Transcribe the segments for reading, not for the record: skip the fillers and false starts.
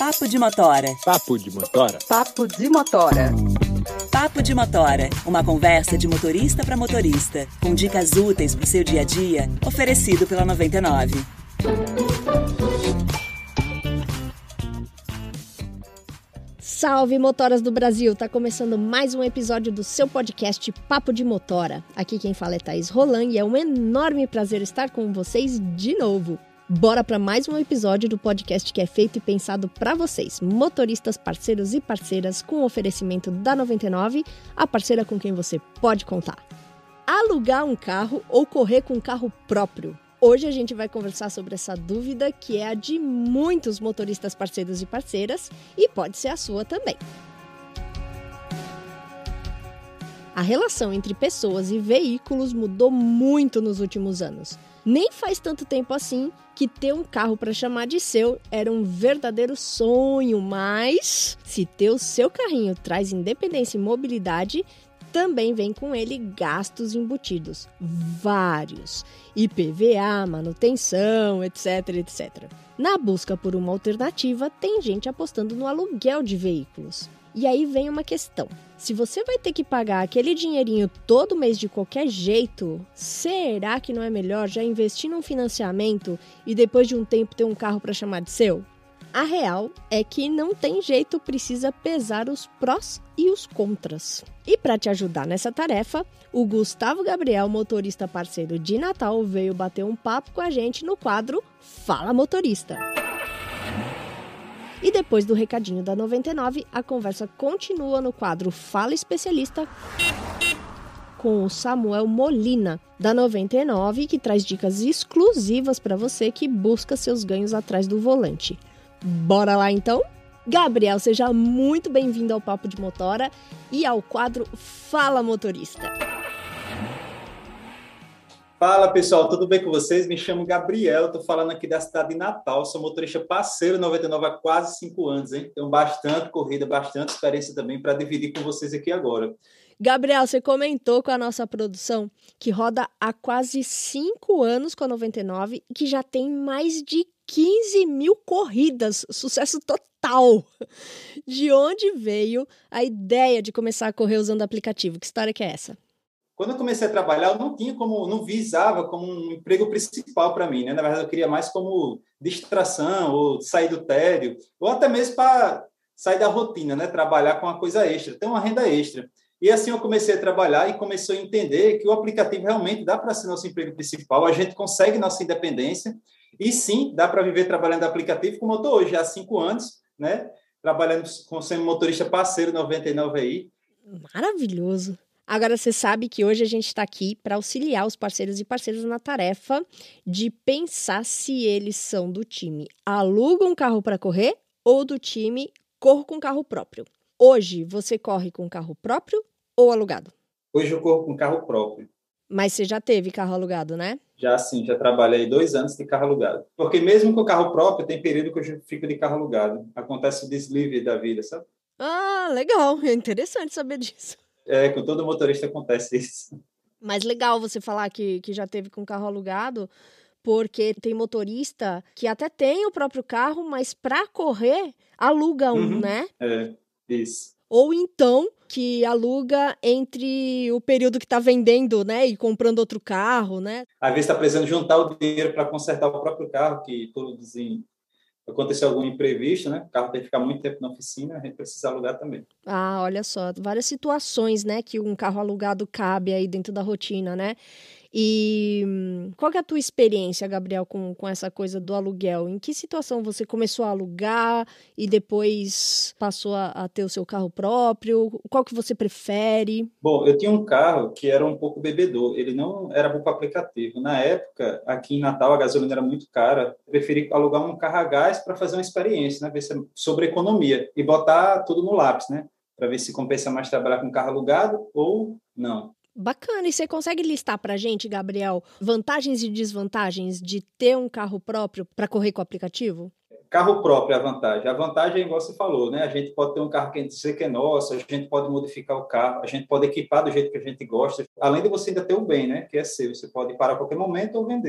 Papo de Motora. Papo de Motora. Papo de Motora. Papo de Motora, uma conversa de motorista para motorista, com dicas úteis para o seu dia a dia, oferecido pela 99. Salve, motoras do Brasil! Tá começando mais um episódio do seu podcast Papo de Motora. Aqui quem fala é Thaís Roland e é um enorme prazer estar com vocês de novo. Bora para mais um episódio do podcast que é feito e pensado para vocês, motoristas, parceiros e parceiras, com oferecimento da 99, a parceira com quem você pode contar. Alugar um carro ou correr com um carro próprio? Hoje a gente vai conversar sobre essa dúvida que é a de muitos motoristas parceiros e parceiras e pode ser a sua também. A relação entre pessoas e veículos mudou muito nos últimos anos. Nem faz tanto tempo assim que ter um carro para chamar de seu era um verdadeiro sonho, mas se ter o seu carrinho traz independência e mobilidade, também vem com ele gastos embutidos, vários, IPVA, manutenção, etc, etc. Na busca por uma alternativa, tem gente apostando no aluguel de veículos. E aí vem uma questão, se você vai ter que pagar aquele dinheirinho todo mês de qualquer jeito, será que não é melhor já investir num financiamento e depois de um tempo ter um carro para chamar de seu? A real é que não tem jeito, precisa pesar os prós e os contras. E para te ajudar nessa tarefa, o Gustavo Gabriel, motorista parceiro de Natal, veio bater um papo com a gente no quadro Fala Motorista. E depois do recadinho da 99, a conversa continua no quadro Fala Especialista com o Samuel Molina, da 99, que traz dicas exclusivas para você que busca seus ganhos atrás do volante. Bora lá então? Gabriel, seja muito bem-vindo ao Papo de Motora e ao quadro Fala Motorista. Fala pessoal, tudo bem com vocês? Me chamo Gabriel, estou falando aqui da cidade de Natal, sou motorista parceiro 99 há quase 5 anos, hein? Tenho bastante corrida, bastante experiência também para dividir com vocês aqui agora. Gabriel, você comentou com a nossa produção que roda há quase 5 anos com a 99 e que já tem mais de 15 mil corridas, sucesso total. De onde veio a ideia de começar a correr usando o aplicativo? Que história que é essa? Quando eu comecei a trabalhar, eu não visava como um emprego principal para mim, né? Na verdade, eu queria mais como distração, ou sair do tédio, ou até mesmo para sair da rotina, né? Trabalhar com uma coisa extra, ter uma renda extra. E assim eu comecei a trabalhar e comecei a entender que o aplicativo realmente dá para ser nosso emprego principal, a gente consegue nossa independência, e sim, dá para viver trabalhando no aplicativo, como eu estou hoje, há 5 anos, né? Trabalhando sendo motorista parceiro 99 aí. Maravilhoso! Agora, você sabe que hoje a gente está aqui para auxiliar os parceiros e parceiras na tarefa de pensar se eles são do time aluga um carro para correr ou do time corro com carro próprio. Hoje, você corre com carro próprio ou alugado? Hoje eu corro com carro próprio. Mas você já teve carro alugado, né? Já sim, já trabalhei 2 anos de carro alugado. Porque mesmo com o carro próprio, tem período que eu fico de carro alugado. Acontece o deslize da vida, sabe? Ah, legal. É interessante saber disso. Com todo motorista acontece isso. Mas legal você falar que já teve com carro alugado, porque tem motorista que até tem o próprio carro, mas para correr, aluga um, né? Isso. Ou então, que aluga entre o período que está vendendo, né? E comprando outro carro, né? Às vezes está precisando juntar o dinheiro para consertar o próprio carro, que aconteceu algum imprevisto, né? O carro tem que ficar muito tempo na oficina, a gente precisa alugar também. Ah, olha só, várias situações, né, que um carro alugado cabe aí dentro da rotina, né? E qual que é a tua experiência, Gabriel, com essa coisa do aluguel? Em que situação você começou a alugar e depois passou a ter o seu carro próprio? Qual que você prefere? Bom, eu tinha um carro que era um pouco bebedor, ele não era bom para aplicativo. Na época, aqui em Natal, a gasolina era muito cara, eu preferi alugar um carro a gás para fazer uma experiência, né? Ver sobre economia e botar tudo no lápis, né? Para ver se compensa mais trabalhar com carro alugado ou não. Bacana, e você consegue listar pra gente, Gabriel, vantagens e desvantagens de ter um carro próprio para correr com o aplicativo? Carro próprio é a vantagem. A vantagem é igual você falou, né? A gente pode ter um carro que a gente dizer que é nosso, a gente pode modificar o carro, a gente pode equipar do jeito que a gente gosta, além de você ainda ter o bem, né? Que é seu. Você pode parar a qualquer momento ou vender.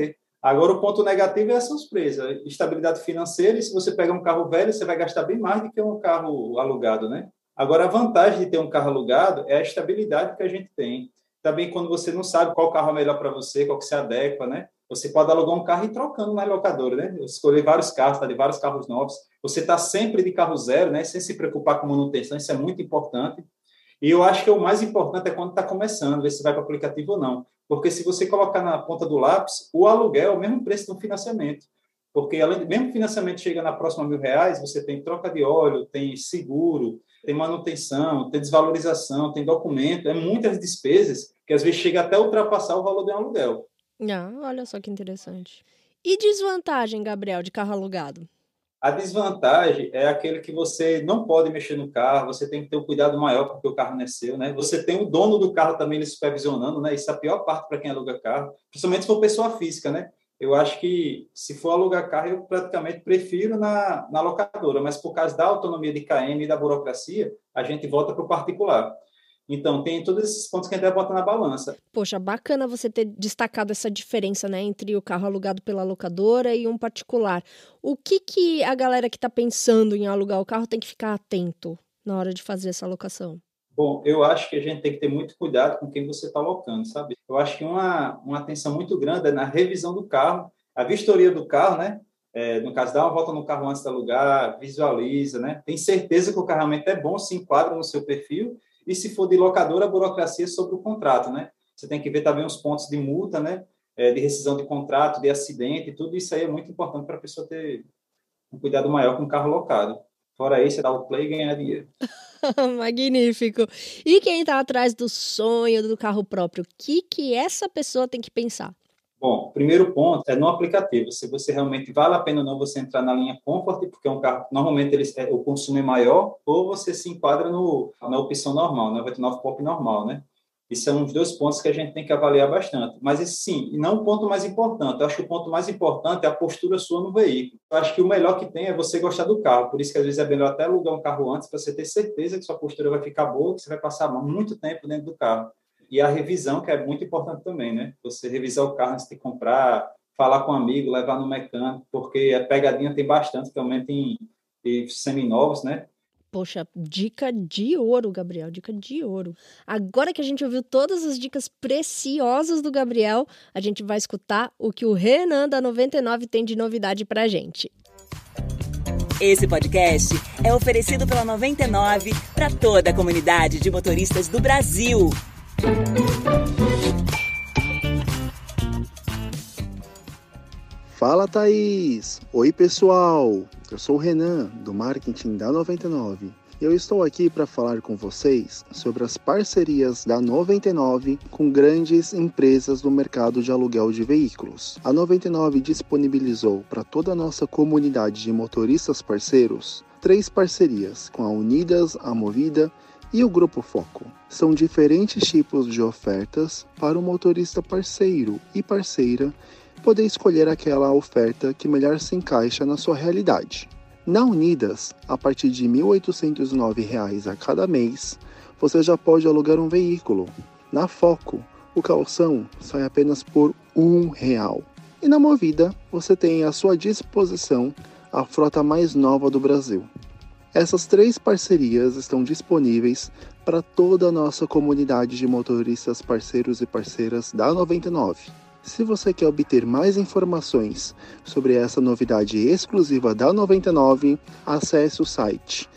Agora, o ponto negativo é essa surpresa, estabilidade financeira, e se você pega um carro velho, você vai gastar bem mais do que um carro alugado, né? Agora, a vantagem de ter um carro alugado é a estabilidade que a gente tem. Também, quando você não sabe qual carro é melhor para você, qual que se adequa, né? Você pode alugar um carro e ir trocando na locadora, né? Escolher vários carros, tá de vários carros novos. Você está sempre de carro zero, né? Sem se preocupar com manutenção, isso é muito importante. E eu acho que o mais importante é quando está começando, ver se vai para o aplicativo ou não. Porque se você colocar na ponta do lápis, o aluguel é o mesmo preço do financiamento. Porque mesmo que o financiamento chega na próxima R$1.000, você tem troca de óleo, tem seguro, tem manutenção, tem desvalorização, tem documento, é muitas despesas que às vezes chega até ultrapassar o valor de um aluguel. Olha só que interessante. E desvantagem, Gabriel, de carro alugado? A desvantagem é aquele que você não pode mexer no carro, você tem que ter um cuidado maior porque o carro não é seu, né? Você tem o dono do carro também lhe supervisionando, né? Isso é a pior parte para quem aluga carro, principalmente se for pessoa física, né? Eu acho que se for alugar carro, eu praticamente prefiro na locadora, mas por causa da autonomia de KM e da burocracia, a gente volta para o particular. Então, tem todos esses pontos que a gente vai botar na balança. Poxa, bacana você ter destacado essa diferença, né, entre o carro alugado pela locadora e um particular. O que a galera que está pensando em alugar o carro tem que ficar atento na hora de fazer essa alocação? Bom, eu acho que a gente tem que ter muito cuidado com quem você está alocando, sabe? Eu acho que uma atenção muito grande é na revisão do carro, a vistoria do carro, né? No caso, dá uma volta no carro antes de alugar, visualiza, né? Tem certeza que o carregamento é bom, se enquadra no seu perfil. E se for de locadora, a burocracia sobre o contrato, né? Você tem que ver também os pontos de multa, né? De rescisão de contrato, de acidente, tudo isso aí é muito importante para a pessoa ter um cuidado maior com o carro locado. Fora isso, é dar o play e ganhar dinheiro. Magnífico. E quem está atrás do sonho do carro próprio, o que essa pessoa tem que pensar? Bom, primeiro ponto é no aplicativo. Se você realmente vale a pena ou não você entrar na linha Comfort, porque é um carro, normalmente o consumo é maior, ou você se enquadra na opção normal, 99 Pop normal, né? Esses são os dois pontos que a gente tem que avaliar bastante. Mas, sim, e não o ponto mais importante. Eu acho que o ponto mais importante é a postura sua no veículo. Eu acho que o melhor que tem é você gostar do carro. Por isso que, às vezes, é melhor até alugar um carro antes para você ter certeza que sua postura vai ficar boa, que você vai passar muito tempo dentro do carro. E a revisão, que é muito importante também, né? Você revisar o carro antes de comprar, falar com um amigo, levar no mecânico, porque a pegadinha tem bastante, principalmente em seminovos, né? Poxa, dica de ouro, Gabriel, dica de ouro. Agora que a gente ouviu todas as dicas preciosas do Gabriel, a gente vai escutar o que o Renan da 99 tem de novidade pra gente. Esse podcast é oferecido pela 99 para toda a comunidade de motoristas do Brasil. Fala, Thaís! Oi, pessoal! Eu sou o Renan, do marketing da 99. Eu estou aqui para falar com vocês sobre as parcerias da 99 com grandes empresas do mercado de aluguel de veículos. A 99 disponibilizou para toda a nossa comunidade de motoristas parceiros 3 parcerias com a Unidas, a Movida e o Grupo Foco. São diferentes tipos de ofertas para o motorista parceiro e parceira poder escolher aquela oferta que melhor se encaixa na sua realidade. Na Unidas, a partir de R$ 1.809 a cada mês, você já pode alugar um veículo. Na Foco, o calção sai apenas por R$1. E na Movida, você tem à sua disposição a frota mais nova do Brasil. Essas 3 parcerias estão disponíveis para toda a nossa comunidade de motoristas parceiros e parceiras da 99. Se você quer obter mais informações sobre essa novidade exclusiva da 99, acesse o site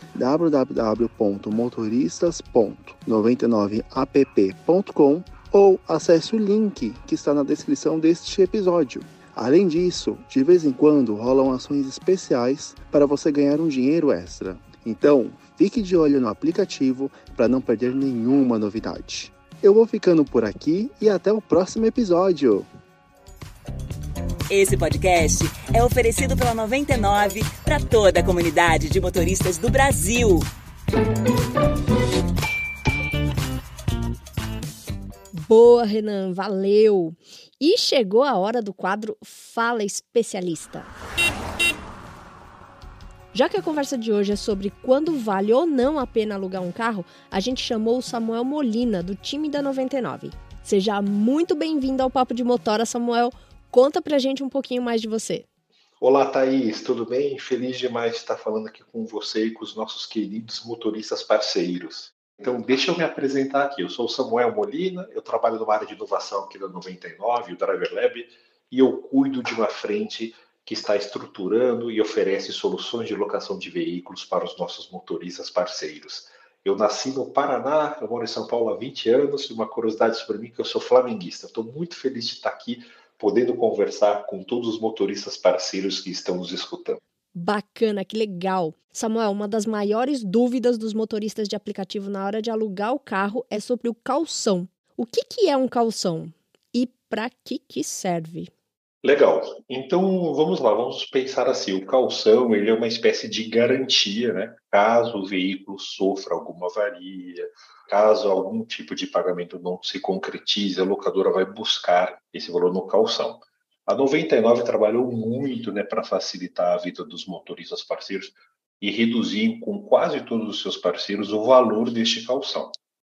www.motoristas.99app.com ou acesse o link que está na descrição deste episódio. Além disso, de vez em quando rolam ações especiais para você ganhar um dinheiro extra. Então, fique de olho no aplicativo para não perder nenhuma novidade. Eu vou ficando por aqui e até o próximo episódio. Esse podcast é oferecido pela 99 para toda a comunidade de motoristas do Brasil. Boa, Renan, valeu! E chegou a hora do quadro Fala Especialista. Já que a conversa de hoje é sobre quando vale ou não a pena alugar um carro, a gente chamou o Samuel Molina, do time da 99. Seja muito bem-vindo ao Papo de Motora, Samuel. Conta pra gente um pouquinho mais de você. Olá, Thaís, tudo bem? Feliz demais de estar falando aqui com você e com os nossos queridos motoristas parceiros. Então, deixa eu me apresentar aqui. Eu sou o Samuel Molina, eu trabalho numa área de inovação aqui da 99, o Driver Lab, e eu cuido de uma frente que está estruturando e oferece soluções de locação de veículos para os nossos motoristas parceiros. Eu nasci no Paraná, eu moro em São Paulo há 20 anos, e uma curiosidade sobre mim é que eu sou flamenguista. Estou muito feliz de estar aqui podendo conversar com todos os motoristas parceiros que estão nos escutando. Bacana, que legal. Samuel, uma das maiores dúvidas dos motoristas de aplicativo na hora de alugar o carro é sobre o calção. O que é um calção? E para que serve? Legal. Então, vamos lá, vamos pensar assim, o calção, ele é uma espécie de garantia, né? Caso o veículo sofra alguma avaria, caso algum tipo de pagamento não se concretize, a locadora vai buscar esse valor no calção. A 99 trabalhou muito, né, para facilitar a vida dos motoristas parceiros e reduzir com quase todos os seus parceiros o valor deste calção.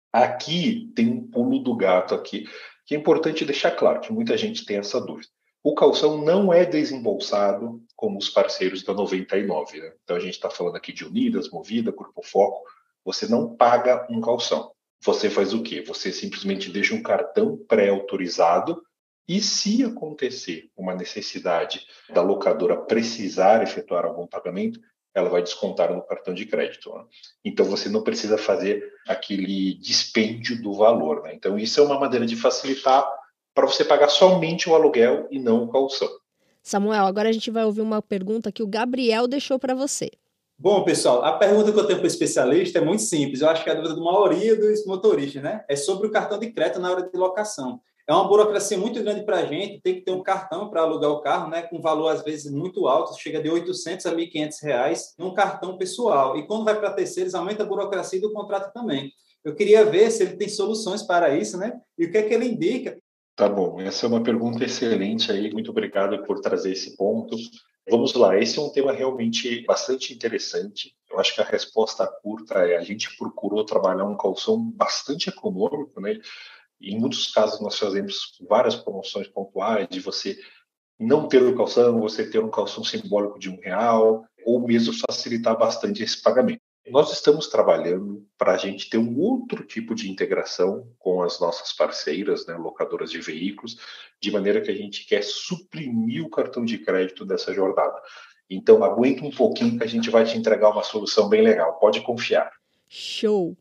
Aqui tem um pulo do gato aqui, que é importante deixar claro, que muita gente tem essa dúvida. O calção não é desembolsado como os parceiros da 99, né? Então a gente está falando aqui de Unidas, Movida, Grupo Foco. Você não paga um calção. Você faz o quê? Você simplesmente deixa um cartão pré-autorizado e se acontecer uma necessidade da locadora precisar efetuar algum pagamento, ela vai descontar no cartão de crédito, né? Então você não precisa fazer aquele dispêndio do valor, né? Então isso é uma maneira de facilitar para você pagar somente o aluguel e não o calção. Samuel, agora a gente vai ouvir uma pergunta que o Gabriel deixou para você. Bom, pessoal, a pergunta que eu tenho para o especialista é muito simples. Eu acho que é a dúvida da maioria dos motoristas, né? É sobre o cartão de crédito na hora de locação. É uma burocracia muito grande para a gente, tem que ter um cartão para alugar o carro, né? Com valor, às vezes, muito alto, chega de R$800 a R$1.500 num cartão pessoal. E quando vai para terceiros, aumenta a burocracia do contrato também. Eu queria ver se ele tem soluções para isso, né? E o que é que ele indica. Tá bom, essa é uma pergunta excelente aí, muito obrigado por trazer esse ponto. Vamos lá, esse é um tema realmente bastante interessante. Eu acho que a resposta curta é: a gente procurou trabalhar um calção bastante econômico, né? Em muitos casos nós fazemos várias promoções pontuais de você não ter o calção, você ter um calção simbólico de R$1, ou mesmo facilitar bastante esse pagamento. Nós estamos trabalhando para a gente ter um outro tipo de integração com as nossas parceiras, né, locadoras de veículos, de maneira que a gente quer suprimir o cartão de crédito dessa jornada. Então, aguenta um pouquinho que a gente vai te entregar uma solução bem legal, pode confiar. Show!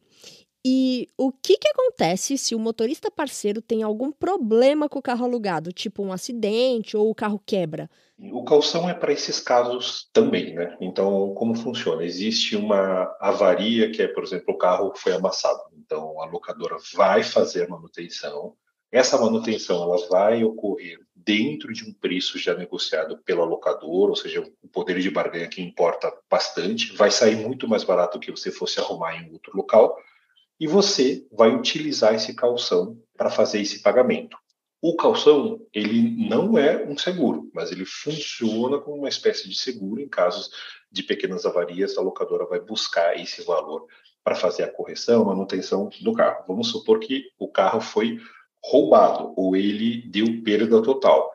E o que acontece se o motorista parceiro tem algum problema com o carro alugado, tipo um acidente ou o carro quebra? O calção é para esses casos também, né? Então, como funciona? Existe uma avaria que é, por exemplo, o carro foi amassado. Então, a locadora vai fazer a manutenção. Essa manutenção ela vai ocorrer dentro de um preço já negociado pela locadora, ou seja, o poder de barganha que importa bastante. Vai sair muito mais barato que você fosse arrumar em outro local. E você vai utilizar esse calção para fazer esse pagamento. O calção, ele não é um seguro, mas ele funciona como uma espécie de seguro em casos de pequenas avarias, a locadora vai buscar esse valor para fazer a correção, manutenção do carro. Vamos supor que o carro foi roubado ou ele deu perda total.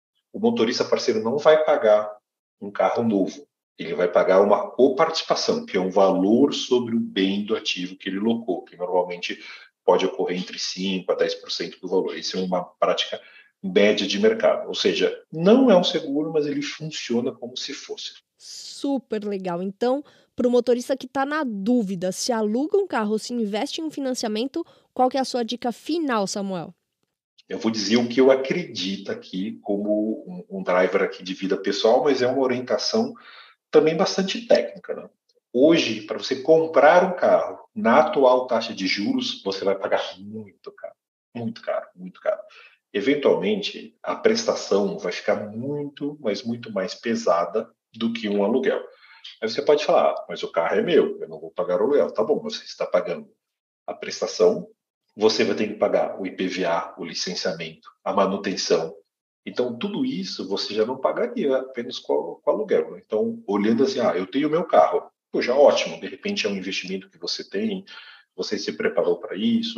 O motorista parceiro não vai pagar um carro novo, ele vai pagar uma coparticipação, que é um valor sobre o bem do ativo que ele locou, que normalmente pode ocorrer entre 5% a 10% do valor. Isso é uma prática média de mercado. Ou seja, não é um seguro, mas ele funciona como se fosse. Super legal. Então, para o motorista que está na dúvida se aluga um carro ou se investe em um financiamento, qual que é a sua dica final, Samuel? Eu vou dizer o que eu acredito aqui como um driver aqui de vida pessoal, mas é uma orientação também bastante técnica, né? Hoje, para você comprar um carro na atual taxa de juros, você vai pagar muito caro, muito caro, muito caro. Eventualmente, a prestação vai ficar muito, mas muito mais pesada do que um aluguel. Aí você pode falar, mas o carro é meu, eu não vou pagar o aluguel. Tá bom, você está pagando a prestação, você vai ter que pagar o IPVA, o licenciamento, a manutenção. Então, tudo isso você já não pagaria apenas com o aluguel, né? Então, olhando assim, eu tenho o meu carro. Poxa, ótimo, de repente é um investimento que você tem, você se preparou para isso,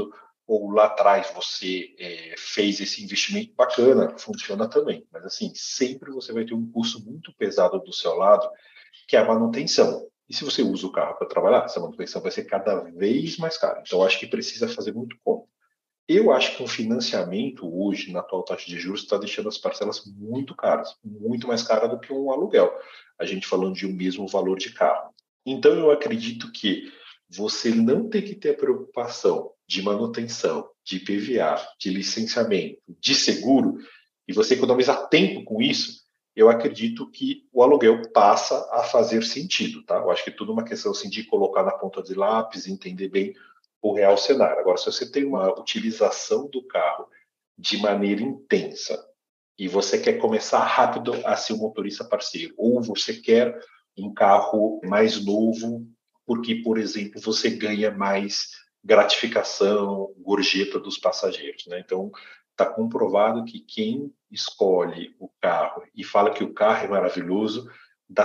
ou lá atrás você fez esse investimento bacana, funciona também. Mas assim, sempre você vai ter um custo muito pesado do seu lado, que é a manutenção. E se você usa o carro para trabalhar, essa manutenção vai ser cada vez mais cara. Então, acho que precisa fazer muito conta. Eu acho que um financiamento hoje, na atual taxa de juros, está deixando as parcelas muito caras, muito mais caras do que um aluguel. A gente falando de um mesmo valor de carro. Então, eu acredito que você não tem que ter a preocupação de manutenção, de IPVA, de licenciamento, de seguro, e você economizar tempo com isso, eu acredito que o aluguel passa a fazer sentido, tá? Eu acho que tudo é uma questão assim, de colocar na ponta de lápis, entender bem o real cenário. Agora, se você tem uma utilização do carro de maneira intensa e você quer começar rápido a ser um motorista parceiro, ou você quer um carro mais novo, porque, por exemplo, você ganha mais gratificação, gorjeta dos passageiros, né? Então, está comprovado que quem escolhe o carro e fala que o carro é maravilhoso, dá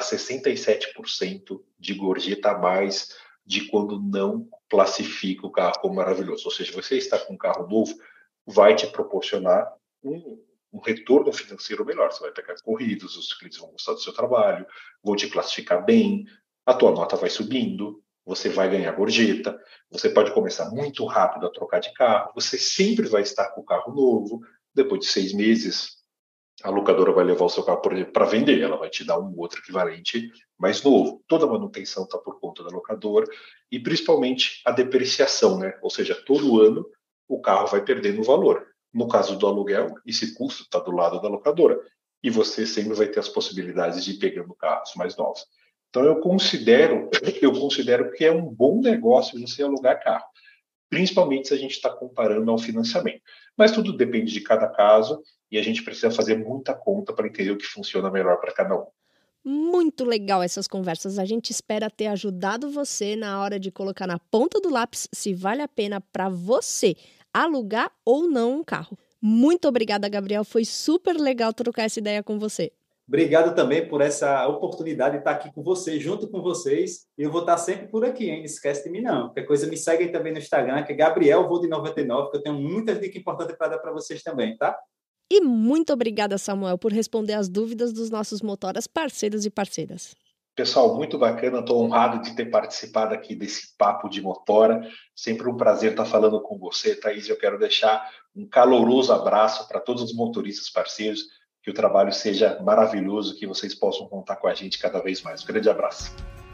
67% de gorjeta a mais de quando não classifica o carro como maravilhoso. Ou seja, você está com um carro novo, vai te proporcionar um retorno financeiro melhor. Você vai pegar corridas, os clientes vão gostar do seu trabalho, vão te classificar bem, a tua nota vai subindo, você vai ganhar gorjeta, você pode começar muito rápido a trocar de carro, você sempre vai estar com o carro novo, depois de 6 meses, a locadora vai levar o seu carro, por exemplo, para vender, ela vai te dar um outro equivalente mais novo. Toda a manutenção está por conta da locadora e principalmente a depreciação, né? Ou seja, todo ano o carro vai perdendo valor. No caso do aluguel, esse custo está do lado da locadora e você sempre vai ter as possibilidades de ir pegando carros mais novos. Então, eu considero que é um bom negócio você alugar carro, principalmente se a gente está comparando ao financiamento. Mas tudo depende de cada caso e a gente precisa fazer muita conta para entender o que funciona melhor para cada um. Muito legal essas conversas. A gente espera ter ajudado você na hora de colocar na ponta do lápis se vale a pena para você alugar ou não um carro. Muito obrigada, Gabriel. Foi super legal trocar essa ideia com você. Obrigado também por essa oportunidade de estar aqui com vocês, junto com vocês. E eu vou estar sempre por aqui, hein? Não esquece de mim, não. Qualquer coisa, me segue aí também no Instagram, que é Gabriel Vou de 99, que eu tenho muitas dicas importantes para dar para vocês também, tá? E muito obrigada, Samuel, por responder as dúvidas dos nossos motoras parceiros e parceiras. Pessoal, muito bacana. Estou honrado de ter participado aqui desse Papo de Motora. Sempre um prazer estar falando com você, Thaís. Eu quero deixar um caloroso abraço para todos os motoristas parceiros. Que o trabalho seja maravilhoso, que vocês possam contar com a gente cada vez mais. Um grande abraço.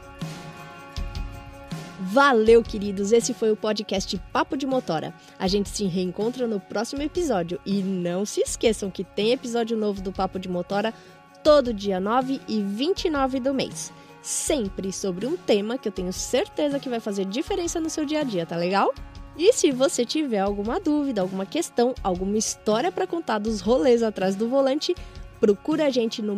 Valeu, queridos! Esse foi o podcast Papo de Motora. A gente se reencontra no próximo episódio. E não se esqueçam que tem episódio novo do Papo de Motora todo dia 9 e 29 do mês. Sempre sobre um tema que eu tenho certeza que vai fazer diferença no seu dia a dia, tá legal? E se você tiver alguma dúvida, alguma questão, alguma história para contar dos rolês atrás do volante, procura a gente no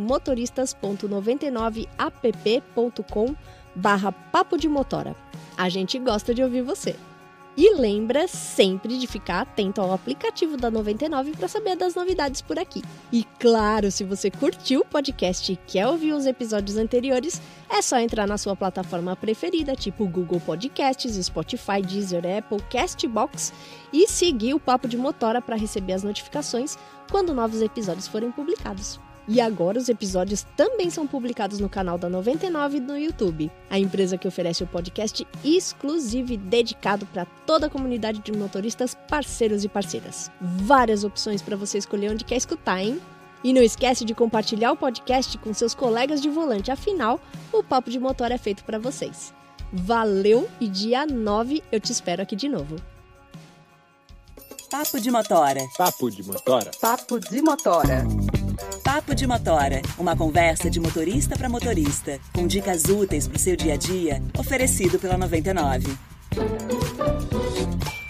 motoristas.99app.com/papo de motora. A gente gosta de ouvir você. E lembra sempre de ficar atento ao aplicativo da 99 para saber das novidades por aqui. E claro, se você curtiu o podcast e quer ouvir os episódios anteriores, é só entrar na sua plataforma preferida, tipo Google Podcasts, Spotify, Deezer, Apple, Castbox, e seguir o Papo de Motora para receber as notificações quando novos episódios forem publicados. E agora os episódios também são publicados no canal da 99 no YouTube, a empresa que oferece o podcast exclusivo e dedicado para toda a comunidade de motoristas parceiros e parceiras. Várias opções para você escolher onde quer escutar, hein? E não esquece de compartilhar o podcast com seus colegas de volante, afinal, o Papo de Motor é feito para vocês. Valeu e dia 9 eu te espero aqui de novo. Papo de Motora. Papo de Motora. Papo de Motora. Papo de Motora, uma conversa de motorista para motorista, com dicas úteis para o seu dia a dia, oferecido pela 99.